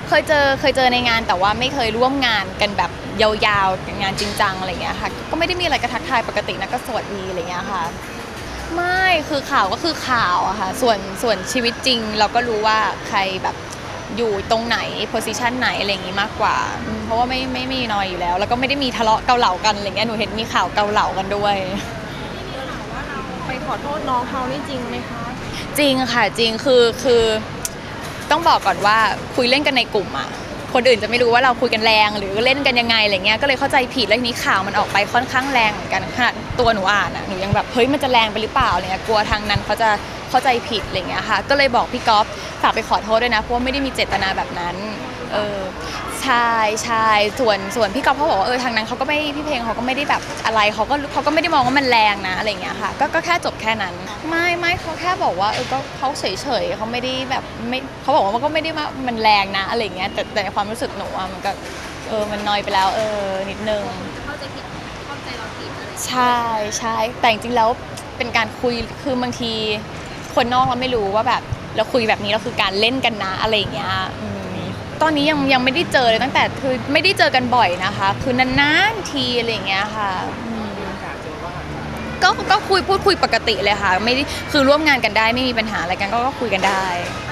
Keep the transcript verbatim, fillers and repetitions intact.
เคยเจอเคยเจอในงานแต่ว่าไม่เคยร่วมงานกันแบบยาวๆงานจริงจังอะไรเงี้ยค่ะก็ไม่ได้มีอะไรกระทักทายปกตินะก็สวัสดีอะไรเงี้ยค่ะไม่คือข่าวก็คือข่าวอะค่ะส่วนส่วนชีวิตจริงเราก็รู้ว่าใครแบบอยู่ตรงไหนโพสิชันไหนอะไรอย่างงี้มากกว่าเพราะว่าไม่ไม่มีนอยอยู่แล้วแล้วก็ไม่ได้มีทะเลาะเกาเหลากันอะไรเงี้ยหนูเห็นมีข่าวเกาเหลากันด้วยไปขอโทษน้องเขานี่จริงไหมคะจริงค่ะจริงคือคือต้องบอกก่อนว่าคุยเล่นกันในกลุ่มอะคนอื่นจะไม่รู้ว่าเราคุยกันแรงหรือเล่นกันยังไงอะไรเงี้ยก็เลยเข้าใจผิดแล้วทีนี้ข่าวมันออกไปค่อนข้างแรงเหมือนกันขนาดตัวหนูอ่านอะหนูยังแบบเฮ้ยมันจะแรงไปหรือเปล่าอะไรเงี้ยกลัวทางนั้นเขาจะเข้าใจผิดอะไรเงี้ยค่ะก็เลยบอกพี่ก๊อฟฝากไปขอโทษด้วยนะเพราะว่าไม่ได้มีเจตนาแบบนั้นเออใช่ใช่ส่วนส่วนพี่ก๊อฟเขาบอกว่าเออทางนั้นเขาก็ไม่พี่เพลงเขาก็ไม่ได้แบบอะไรเขาก็เขาก็ไม่ได้มองว่ามันแรงนะอะไรเงี้ยค่ะก็ก็แค่จบแค่นั้นไม่ไม่เขาแค่บอกว่าเออก็เขาเฉยเฉยเขาไม่ได้แบบไม่เขาบอกว่ามันก็ไม่ได้ว่ามันแรงนะอะไรเงี้ยแต่แต่ในความรู้สึกหนูอะมันก็เออมันน้อยไปแล้วเออนิดนึงเข้าใจผิดเข้าใจเราผิดอะไรใช่ใช่แต่จริงๆแล้วเป็นการคุยคือบางทีคนนอกเราไม่รู้ว่าแบบเราคุยแบบนี้เราคือการเล่นกันนะอะไรเงี้ยตอนนี้ยังยังไม่ได้เจอเลยตั้งแต่คือไม่ได้เจอกันบ่อยนะคะคือนานๆทีอะไรอย่างเงี้ยค่ะก็ก็คุยพูดคุยปกติเลยค่ะไม่ได้คือร่วมงานกันได้ไม่มีปัญหาอะไรกันก็ก็คุยกันได้